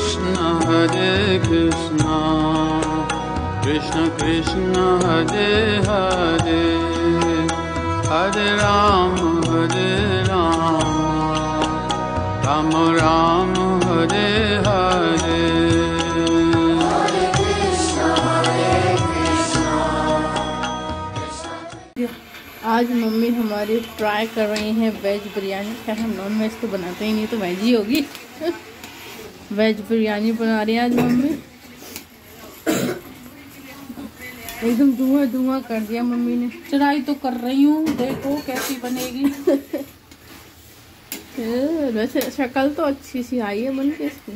कृष्ण कृष्ण कृष्ण हरे हरे हरे राम राम राम हरे हरे। आज मम्मी हमारी ट्राई कर रही हैं वेज बिरयानी। खैर हम नॉन वेज तो बनाते ही नहीं, तो वेज ही होगी। वेज बिरयानी बना रही है आज मम्मी। एकदम धुआं धुआं कर दिया मम्मी ने। ट्राई तो कर रही हूँ, देखो कैसी बनेगी। वैसे शक्ल तो अच्छी सी आई है बन के इसकी।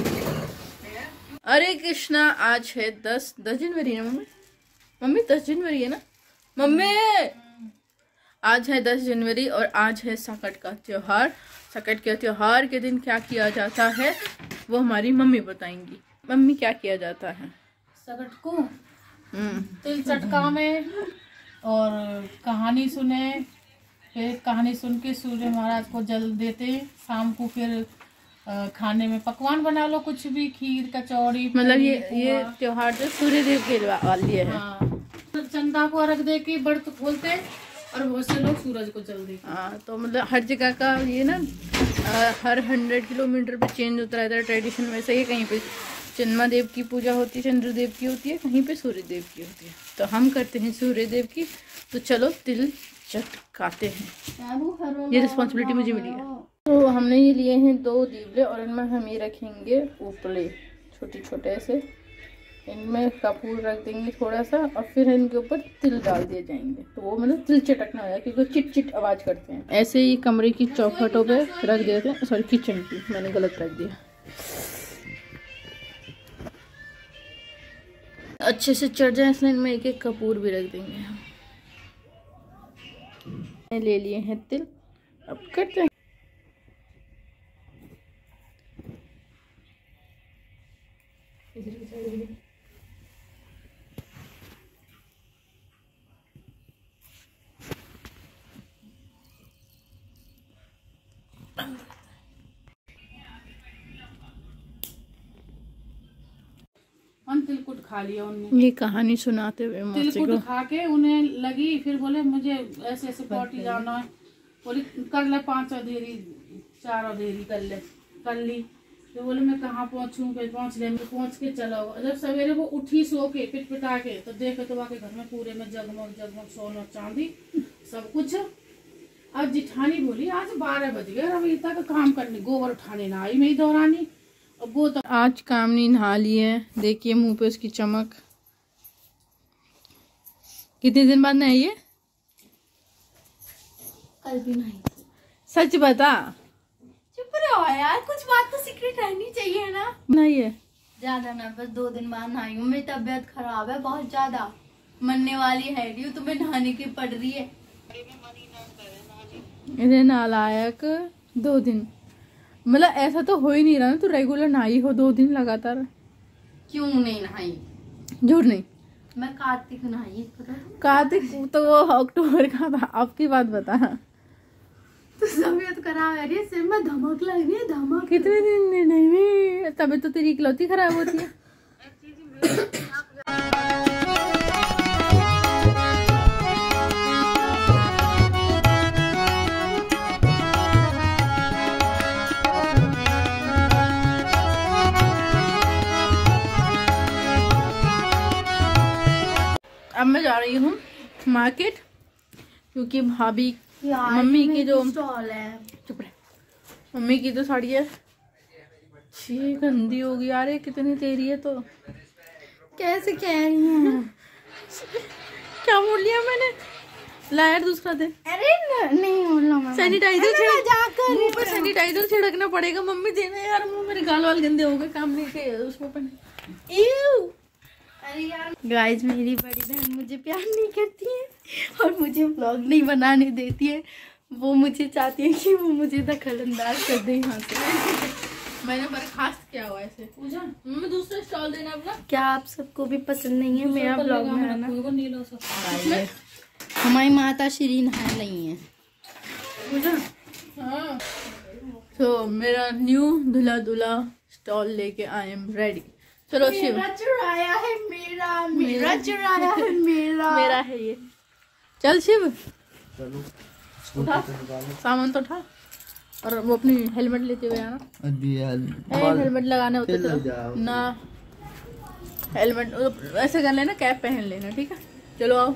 अरे कृष्णा, आज है 10 जनवरी ना मम्मी? मम्मी 10 जनवरी है ना मम्मी? आज है 10 जनवरी और आज है सकट का त्योहार। सकट के त्योहार के दिन क्या किया जाता है वो हमारी मम्मी बताएंगी। मम्मी क्या किया जाता है सकट को? तिल चटका में और कहानी सुने, फिर कहानी सुन के सूर्य महाराज को जल देते। शाम को फिर खाने में पकवान बना लो, कुछ भी, खीर कचौड़ी। मतलब ये त्योहार जो सूर्य देव के लिए है। हाँ, चंदा को अर्घ दे के व्रत खोलते और बहुत से लोग सूरज को जल देते। हाँ, तो मतलब हर जगह का ये ना हर 100 किलोमीटर पे चेंज होता रहता है ट्रेडिशन। वैसे ही कहीं पे चंद्रमा देव की पूजा होती है, चंद्रदेव की होती है, कहीं पे सूर्य देव की होती है। तो हम करते हैं सूर्य देव की। तो चलो तिल चटकाते हैं। ये रिस्पॉन्सिबिलिटी मुझे मिली है। तो हमने ये लिए हैं 2 दीवले और इनमें हम ये रखेंगे उपले छोटे छोटे से। इनमें कपूर रख देंगे थोड़ा सा और फिर इनके ऊपर तिल डाल दिए जाएंगे। तो वो मतलब तिल चटकना हो जाए, क्योंकि चिट चिट आवाज करते हैं। ऐसे ही कमरे की चौखटों पे रख देते हैं। सॉरी, किचन की मैंने गलत रख दिया। अच्छे से चढ़ जाए इसलिए इनमें एक एक कपूर भी रख देंगे हम। ले लिए हैं तिल, अब करते हैं। तिलकुट खा लिया उन्होंने। ये कहानी सुनाते हुए तिलकुट खा के उन्हें लगी, फिर बोले मुझे ऐसे ऐसे पार्टी जाना है। बोले कर ले 5 अधेरी 4 अधेरी कर ली। तो बोले मैं कहाँ पहुँचूं? फिर पहुँच गए। पहुँच के चला। जब सवेरे वो उठी सो के पिटपिटा के, तो देखे तो वाके घर में पूरे में जगमग जगमग सोना चांदी सब कुछ। अब जिठानी बोली आज 12 बज गए, अभी तक काम करने, गोबर उठाने ना आई मेरी दौरानी। अब वो तो आज कामनी नहा ली है। देखिए मुंह पे उसकी चमक। कितने दिन बाद नहाई है? कल भी नहीं। सच बता। चुप रहो यार, कुछ बात तो सीक्रेट रहनी चाहिए ना। नहीं है ज्यादा ना, बस 2 दिन बाद नहाई हूँ। मेरी तबीयत खराब है बहुत ज्यादा, मरने वाली है रही हूँ। तुम्हें नहाने की पड़ रही है। इन्हें नालायक 2 दिन, मतलब ऐसा तो हो ही नहीं रहा ना। तो रेगुलर नहाई हो 2 दिन लगातार? क्यों नहीं नहाई? झूठ नहीं। मैं कार्तिक नहाई। कार्तिक तो वो अक्टूबर का था। आपकी बात बता। तो तबीयत खराब है रही, सिर में धमक लग रही है। धमक कितने दिन नहीं? तबीयत तो तेरी इकलौती खराब होती है। अब मैं जा रही हूँ मार्केट, क्योंकि भाभी मम्मी की जो स्टॉल है, चुप रहे, मम्मी की तो साड़ी है छी गंदी होगी यार। कितनी तेरी है तो कैसे कह रही हूँ? क्या बोल लिया मैंने? लायर दूसरा दे। अरे नहीं बोलना। सैनिटाइजर सैनिटाइजर छिड़कना पड़ेगा मम्मी, देना यार। मेरे गाल वाल गंदे हो गए काम नहीं के उसमें पहने। अरे यार गाइस, मेरी बड़ी बहन मुझे प्यार नहीं करती है और मुझे व्लॉग नहीं बनाने देती है। वो मुझे चाहती है कि वो मुझे दखल अंदाज कर दे यहाँ से। मैंने बर्खास्त किया हुआ ऐसे। पूजा मैं दूसरा स्टॉल देना अपना। क्या आप सबको भी पसंद नहीं है मेरा व्लॉग में आना? हमारी माता श्री नहा रही है। पूजा हाँ तो मेरा न्यू दूल्हा दूल्हा स्टॉल लेके आई एम रेडी। चलो शिव, मेरा चुराया है मेरा, मेरा चुराया है मेरा, मेरा है ये। चल शिव, चलो उठा सामान तो उठा, और वो अपनी हेलमेट लेते हुए आना। हेलमेट लगाने होते चलो ना, हेलमेट ऐसे कर लेना, कैप पहन लेना, ठीक है। चलो आओ।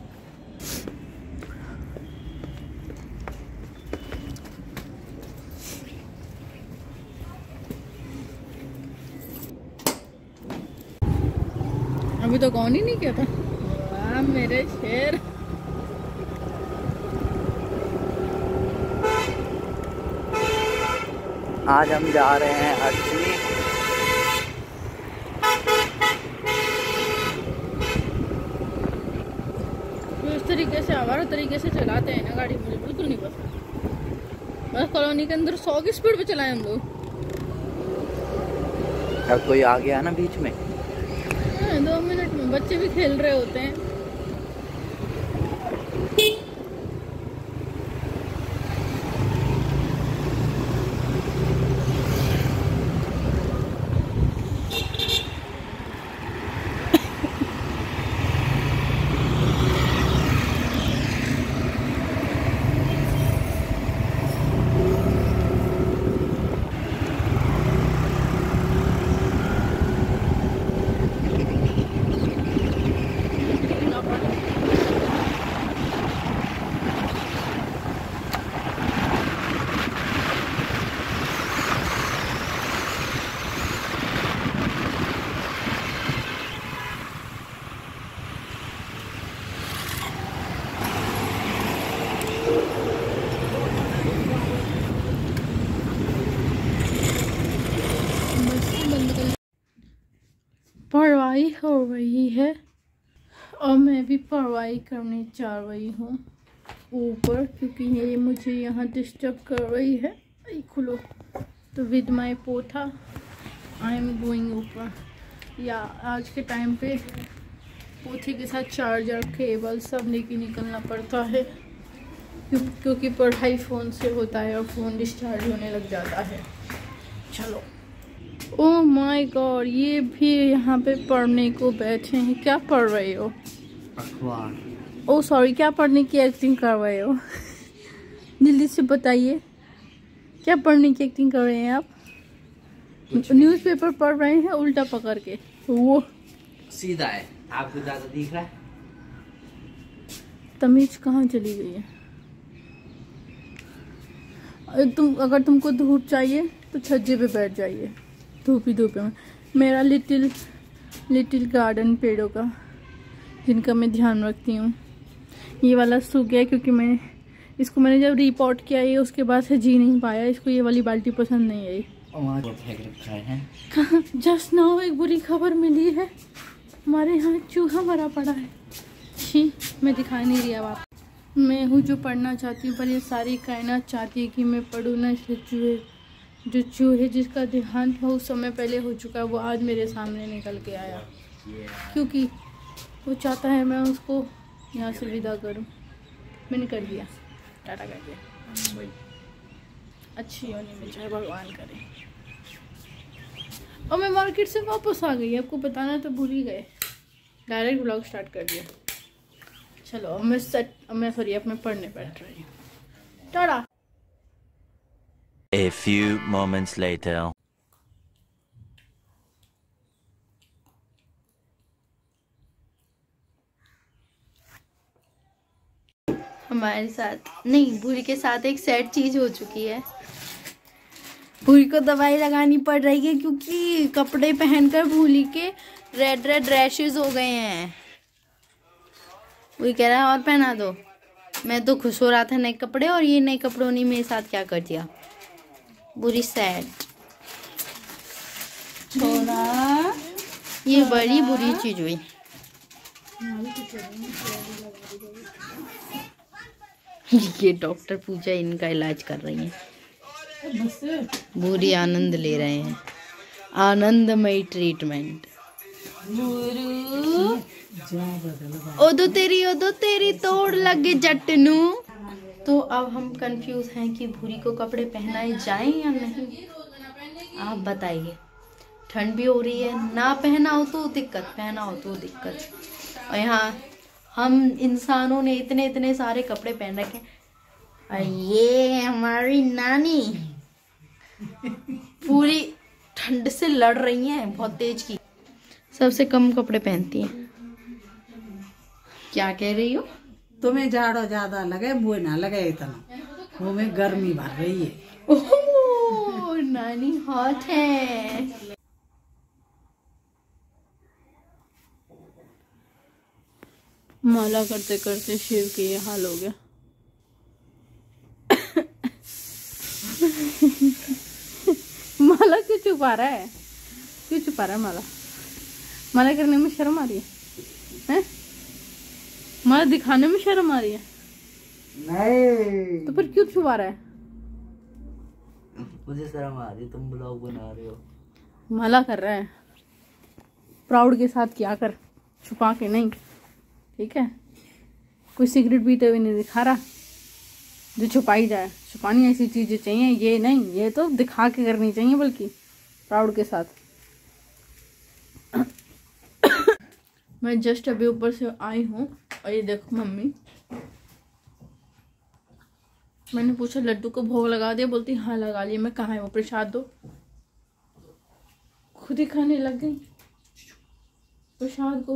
अभी तो कौन ही नहीं किया था। वाह मेरे शेर। आज हम जा रहे हैं अर्ची। इस तरीके से आवारा तरीके से चलाते हैं ना गाड़ी, मुझे बिल्कुल नहीं पसंद। बस कॉलोनी के अंदर 100 की स्पीड पे चलाए हम लोग। अब कोई आ गया ना बीच में। 2 मिनट में बच्चे भी खेल रहे होते हैं। पढ़ाई हो रही है और मैं भी पढ़ाई करने जा रही हूँ ऊपर, क्योंकि ये मुझे यहाँ डिस्टर्ब कर रही है। खुलो तो विद माई पोथा आई एम गोइंग ऊपर। या आज के टाइम पे पोथे के साथ चार्जर केबल सब लेके निकलना पड़ता है, क्योंकि पढ़ाई फ़ोन से होता है और फ़ोन डिस्चार्ज होने लग जाता है। चलो। ओह माय गॉड, ये भी यहाँ पे पढ़ने को बैठे हैं। क्या पढ़ रहे हो? अखबार। ओह सॉरी, क्या पढ़ने की एक्टिंग कर रहे हो? जल्दी से बताइए, क्या पढ़ने की एक्टिंग कर रहे हैं आप? न्यूज़पेपर पढ़ रहे हैं उल्टा पकड़ के। वो सीधा है, आपको ज़्यादा दिख रहा है। तमीज कहाँ चली गई है? अगर तुमको धूप चाहिए तो छज्जे पे बैठ जाइए, धूप ही धूप में। मेरा लिटिल गार्डन पेड़ों का, जिनका मैं ध्यान रखती हूँ, ये वाला सूख गया क्योंकि मैंने जब रिपोर्ट किया ये उसके बाद से जी नहीं पाया। इसको ये वाली बाल्टी पसंद नहीं आई। कहाँ जस्ट नाउ एक बुरी खबर मिली है, हमारे यहाँ चूहा मरा पड़ा है। छी, मैं दिखा नहीं रही अब आप। मैं हूँ जो पढ़ना चाहती हूँ, पर ये सारी कायनात चाहती है कि मैं पढ़ूँ ना। जो चूहे जिसका देहांत बहुत समय पहले हो चुका है, वो आज मेरे सामने निकल के आया, क्योंकि वो चाहता है मैं उसको यहाँ से विदा करूँ। मैंने कर दिया, टाटा कर दिया। अच्छी होने में चाहे भगवान करे। और मैं मार्केट से वापस आ गई, आपको बताना तो भूल ही गए। डायरेक्ट व्लॉग स्टार्ट कर दिया। चलो अब मैं पढ़ने बैठ रही हूँ। Tata. A few moments later. हमारे साथ नहीं, भूरी के साथ एक सैड चीज हो चुकी है। भूरी को दवाई लगानी पड़ रही है क्योंकि कपड़े पहनकर भूरी के रेड रैशेज हो गए हैं। वही कह रहा है और पहना दो। मैं तो खुश हो रहा था नए कपड़े, और ये नए कपड़ों ने मेरे साथ क्या कर दिया। बुरी सैड छोड़ा, ये बड़ी बुरी चीज हुई। ये डॉक्टर पूजा इनका इलाज कर रही है। बुरी आनंद ले रहे हैं, आनंदमयी ट्रीटमेंट। ओदो तेरी तोड़ लगे जट नू। तो अब हम कंफ्यूज हैं कि भूरी को कपड़े पहनाए जाएं या नहीं, आप बताइए। ठंड भी हो रही है, ना पहनाओ तो दिक्कत, पहनाओ तो दिक्कत। और यहाँ हम इंसानों ने इतने इतने सारे कपड़े पहन रखे और ये हमारी नानी पूरी ठंड से लड़ रही हैं, बहुत तेज की। सबसे कम कपड़े पहनती हैं। क्या कह रही हो? तुम्हें जाड़ो ज्यादा लगे, मुझे ना लगे इतना, वो में गर्मी भर रही है। ओह नानी हॉट है। माला करते करते शिव के ये हाल हो गया। माला क्यों छुपा रहा है? क्यों छुपा रहा है माला? माला करने में शर्म आ रही है? माला दिखाने में शर्म आ रही है? नहीं, तो फिर क्यों छुपा रहा है? मुझे शर्म आ रही, तुम ब्लॉग बना रहे हो। माला कर रहा है, प्राउड के साथ किया कर, छुपा के नहीं, ठीक है? कोई सिगरेट पीते हुए नहीं दिखा रहा जो छुपाई जाए। छुपानी ऐसी चीजें चाहिए, ये नहीं, ये तो दिखा के करनी चाहिए, बल्कि प्राउड के साथ। मैं जस्ट अभी ऊपर से आई हूँ और ये देखो मम्मी, मैंने पूछा लड्डू को भोग लगा दिया, बोलती हाँ लगा लिया। मैं कहाँ है वो प्रसाद दो, खुद ही खाने लग गई प्रसाद को।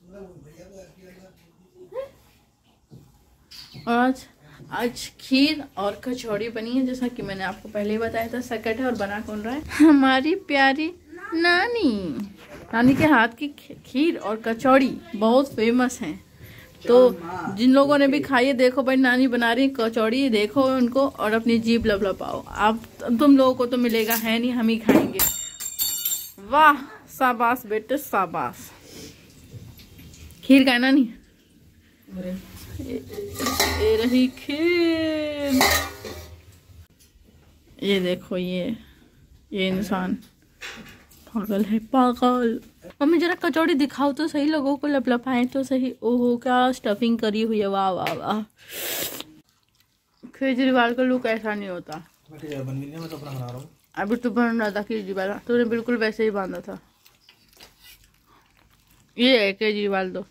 और आज खीर और कचौड़ी बनी है, जैसा कि मैंने आपको पहले ही बताया था। सकट है और बना कौन रहा है? हमारी प्यारी नानी। नानी के हाथ की खीर और कचौड़ी बहुत फेमस हैं। तो जिन लोगों ने भी खाई है, देखो भाई नानी बना रही कचौड़ी, देखो उनको और अपनी जीभ लपलपाओ। आप तुम लोगों को तो मिलेगा है नहीं, हम ही खाएंगे। वाह शाबाश बेटे शाबाश। खीर का है नानी, ये रही खीर। ये देखो ये इंसान पागल है, पागल। मम्मी जरा कचौड़ी दिखाओ तो सही, लोगों को लपलपाए तो सही। ओहो क्या स्टफिंग करी हुई है, वाह वाह वाह। केजरीवाल का लुक ऐसा नहीं होता। अभी तो बन रहा था केजरीवाल, तूने बिल्कुल वैसे ही बांधा था। ये है केजरीवाल तो।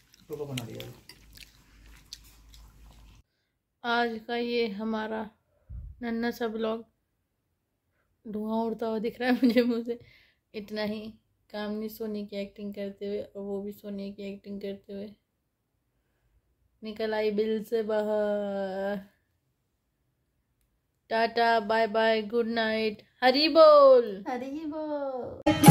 आज का ये हमारा नन्हा सा ब्लॉग, धुआं उड़ता हुआ दिख रहा है मुझे मुँह से। इतना ही। कामनी सोने की एक्टिंग करते हुए और वो भी सोने की एक्टिंग करते हुए निकल आई बिल से बाहर। Tata bye bye good night, Hari बोल। हरी बोल।